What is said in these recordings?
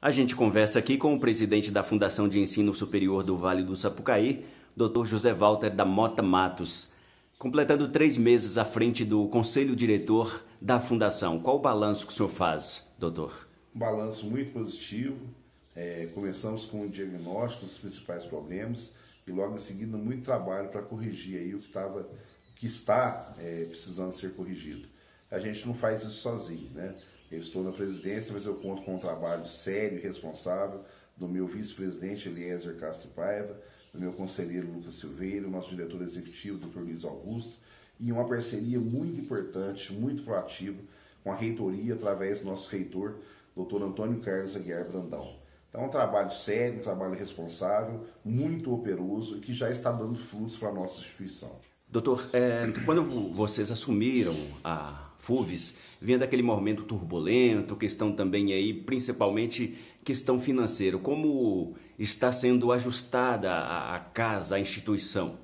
A gente conversa aqui com o presidente da Fundação de Ensino Superior do Vale do Sapucaí, Dr. José Walter da Mota Matos, completando 3 meses à frente do Conselho Diretor da Fundação. Qual o balanço que o senhor faz, doutor? Um balanço muito positivo. Começamos com o diagnóstico dos principais problemas e logo em seguida muito trabalho para corrigir aí o que está precisando ser corrigido. A gente não faz isso sozinho, né? Eu estou na presidência, mas eu conto com um trabalho sério e responsável do meu vice-presidente Eliezer Castro Paiva, do meu conselheiro Lucas Silveira, nosso diretor executivo, Dr. Luiz Augusto, e uma parceria muito importante, muito proativa com a reitoria, através do nosso reitor, Dr. Antônio Carlos Aguiar Brandão. Então é um trabalho sério, um trabalho responsável, muito operoso e que já está dando frutos para a nossa instituição. Doutor, quando vocês assumiram a FUVES, vinha daquele momento turbulento, questão também aí, principalmente questão financeira. Como está sendo ajustada a casa, a instituição?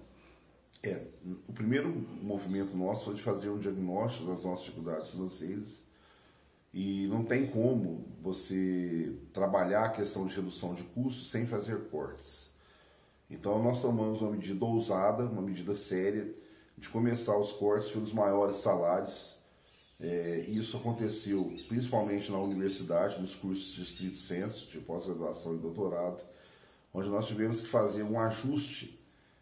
O primeiro movimento nosso foi de fazer um diagnóstico das nossas dificuldades financeiras e não tem como você trabalhar a questão de redução de custos sem fazer cortes. Então nós tomamos uma medida ousada, uma medida séria, de começar os cortes pelos maiores salários. Isso aconteceu principalmente na universidade, nos cursos de estrito sensu, de pós-graduação e doutorado, onde nós tivemos que fazer um ajuste,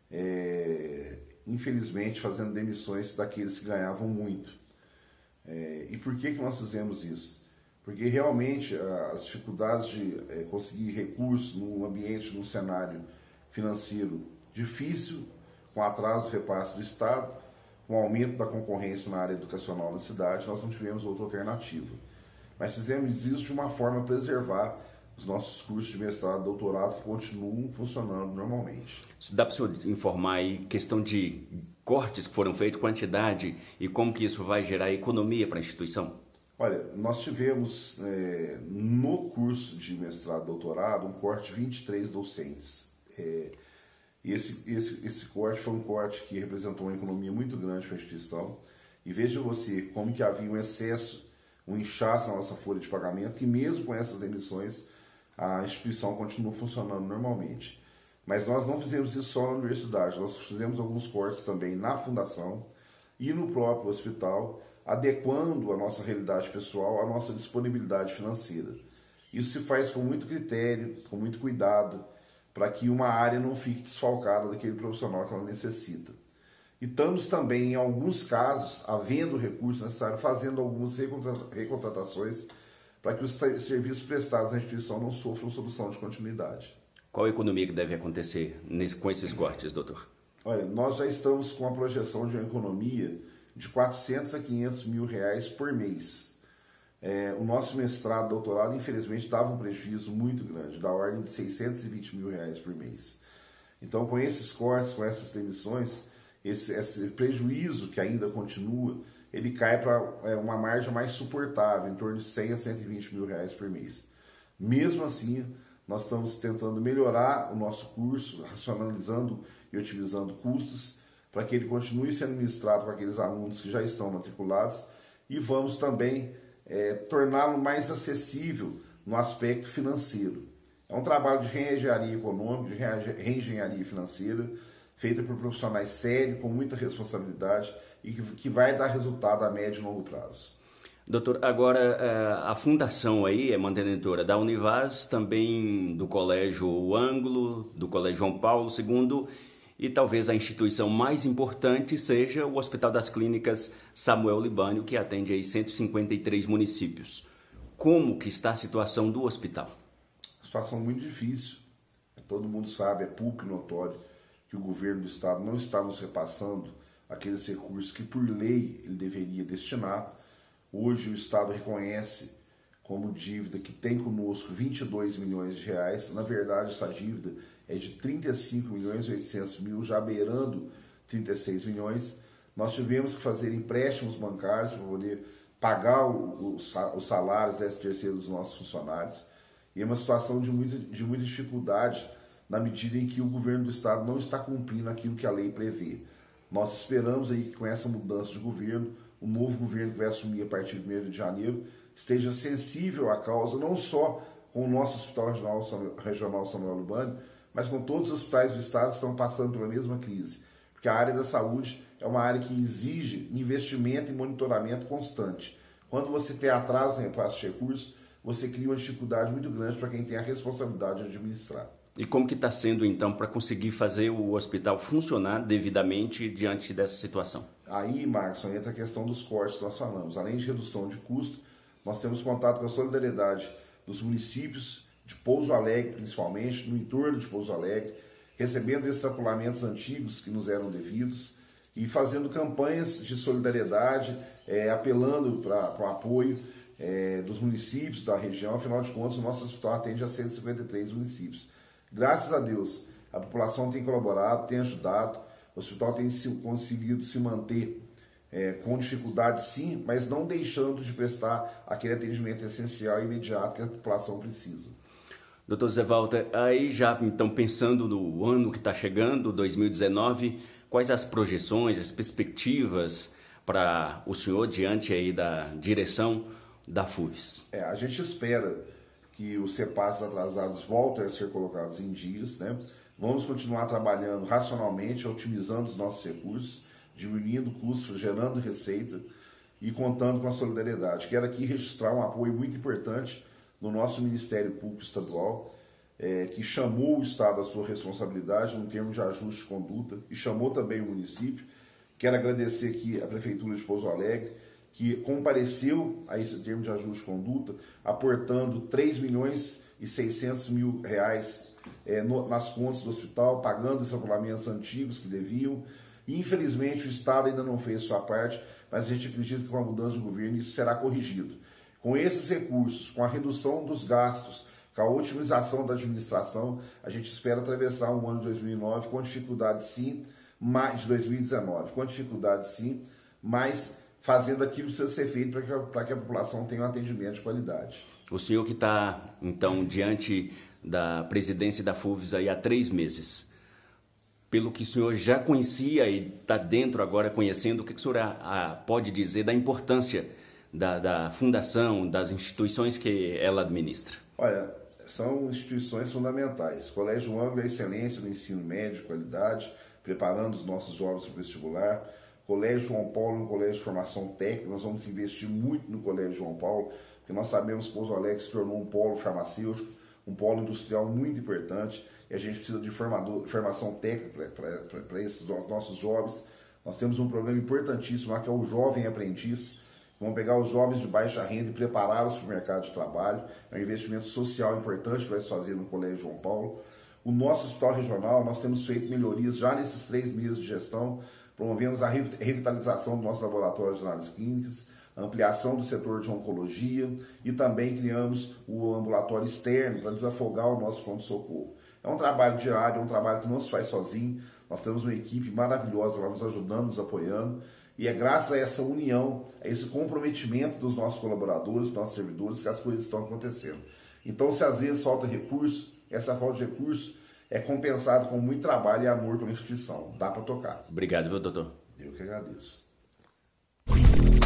infelizmente fazendo demissões daqueles que ganhavam muito. E por que nós fizemos isso? Porque realmente as dificuldades de conseguir recursos num ambiente, num cenário financeiro difícil, com atraso do repasse do Estado, com o aumento da concorrência na área educacional da cidade, nós não tivemos outra alternativa. Mas fizemos isso de uma forma a preservar os nossos cursos de mestrado e doutorado que continuam funcionando normalmente. Dá para o senhor informar aí questão de cortes que foram feitos, quantidade e como que isso vai gerar economia para a instituição? Olha, nós tivemos no curso de mestrado e doutorado um corte de 23 docentes. Esse corte foi um corte que representou uma economia muito grande para a instituição. E veja você como que havia um excesso, um inchaço na nossa folha de pagamento, que mesmo com essas demissões, a instituição continua funcionando normalmente. Mas nós não fizemos isso só na universidade, nós fizemos alguns cortes também na fundação e no próprio hospital, adequando a nossa realidade pessoal à nossa disponibilidade financeira. Isso se faz com muito critério, com muito cuidado, para que uma área não fique desfalcada daquele profissional que ela necessita. E estamos também, em alguns casos, havendo recurso necessário, fazendo algumas recontratações para que os serviços prestados na instituição não sofram solução de continuidade. Qual a economia que deve acontecer com esses cortes, doutor? Olha, nós já estamos com a projeção de uma economia de 400 a 500 mil reais por mês. O nosso mestrado e doutorado, infelizmente, dava um prejuízo muito grande, da ordem de 620 mil reais por mês. Então, com esses cortes, com essas demissões, esse prejuízo que ainda continua, ele cai para uma margem mais suportável, em torno de 100 a 120 mil reais por mês. Mesmo assim, nós estamos tentando melhorar o nosso curso, racionalizando e otimizando custos, para que ele continue sendo ministrado para aqueles alunos que já estão matriculados, e vamos também torná-lo mais acessível no aspecto financeiro. É um trabalho de reengenharia econômica, de reengenharia financeira, feita por profissionais sérios, com muita responsabilidade e que vai dar resultado a médio e longo prazo. Doutor, agora a fundação aí é mantenedora da Univaz, também do Colégio Ângulo, do Colégio João Paulo II, e talvez a instituição mais importante seja o Hospital das Clínicas Samuel Libânio, que atende aí 153 municípios. Como que está a situação do hospital? Situação muito difícil. Todo mundo sabe, é público e notório, que o governo do estado não está nos repassando aqueles recursos que por lei ele deveria destinar. Hoje o estado reconhece como dívida que tem conosco 22 milhões de reais. Na verdade, essa dívida é de 35 milhões e 800 mil, já beirando 36 milhões. Nós tivemos que fazer empréstimos bancários para poder pagar os salários desse terceiro dos nossos funcionários. E é uma situação de muita dificuldade, na medida em que o governo do estado não está cumprindo aquilo que a lei prevê. Nós esperamos aí que com essa mudança de governo, o novo governo que vai assumir a partir de 1º de janeiro, esteja sensível à causa, não só com o nosso Hospital Regional Samuel Lubani, mas com todos os hospitais do estado que estão passando pela mesma crise. Porque a área da saúde é uma área que exige investimento e monitoramento constante. Quando você tem atraso no repasse de recursos, você cria uma dificuldade muito grande para quem tem a responsabilidade de administrar. E como que está sendo, então, para conseguir fazer o hospital funcionar devidamente diante dessa situação? Aí, Marcos, entra a questão dos cortes que nós falamos. Além de redução de custo, nós temos contato com a solidariedade dos municípios de Pouso Alegre, principalmente, no entorno de Pouso Alegre, recebendo extrapolamentos antigos que nos eram devidos e fazendo campanhas de solidariedade, apelando para o apoio dos municípios da região. Afinal de contas, o nosso hospital atende a 153 municípios. Graças a Deus, a população tem colaborado, tem ajudado, o hospital tem conseguido se manter com dificuldade sim, mas não deixando de prestar aquele atendimento essencial e imediato que a população precisa. Doutor Zé Walter, aí já então pensando no ano que está chegando, 2019, quais as projeções, as perspectivas para o senhor diante aí da direção da FUVES? A gente espera que os repasses atrasados voltem a ser colocados em dias, né? Vamos continuar trabalhando racionalmente, otimizando os nossos recursos, diminuindo custos, gerando receita e contando com a solidariedade. Quero aqui registrar um apoio muito importante no nosso Ministério Público Estadual, que chamou o Estado à sua responsabilidade no termo de ajuste de conduta e chamou também o município. Quero agradecer aqui a Prefeitura de Pouso Alegre, que compareceu a esse termo de ajuste de conduta, aportando R$3.600.000 nas contas do hospital, pagando os regulamentos antigos que deviam. Infelizmente, o Estado ainda não fez sua parte, mas a gente acredita que com a mudança de governo isso será corrigido. Com esses recursos, com a redução dos gastos, com a otimização da administração, a gente espera atravessar um ano de 2009 com dificuldade sim, de 2019, com dificuldade sim, mas fazendo aquilo que precisa ser feito para que a população tenha um atendimento de qualidade. O senhor que está, então, diante da presidência da FUVES aí há 3 meses, pelo que o senhor já conhecia e está dentro agora conhecendo, o que o senhor pode dizer da importância da fundação, das instituições que ela administra? Olha, são instituições fundamentais. Colégio Ângulo é excelência no ensino médio, qualidade, preparando os nossos jovens para o vestibular. Colégio João Paulo, um colégio de formação técnica, nós vamos investir muito no Colégio João Paulo, porque nós sabemos que Pouso Alegre se tornou um polo farmacêutico, um polo industrial muito importante, e a gente precisa de formação técnica para esses nossos jovens. Nós temos um programa importantíssimo lá, que é o Jovem Aprendiz. Vamos pegar os jovens de baixa renda e prepará-los para o mercado de trabalho. É um investimento social importante que vai se fazer no Colégio João Paulo. O nosso hospital regional, nós temos feito melhorias já nesses 3 meses de gestão. Promovemos a revitalização do nosso laboratório de análises clínicas, a ampliação do setor de oncologia e também criamos o ambulatório externo para desafogar o nosso pronto-socorro. É um trabalho diário, é um trabalho que não se faz sozinho. Nós temos uma equipe maravilhosa lá nos ajudando, nos apoiando. E é graças a essa união, a esse comprometimento dos nossos colaboradores, dos nossos servidores, que as coisas estão acontecendo. Então, se às vezes falta recurso, essa falta de recurso é compensada com muito trabalho e amor pela instituição. Dá para tocar. Obrigado, viu, doutor? Eu que agradeço.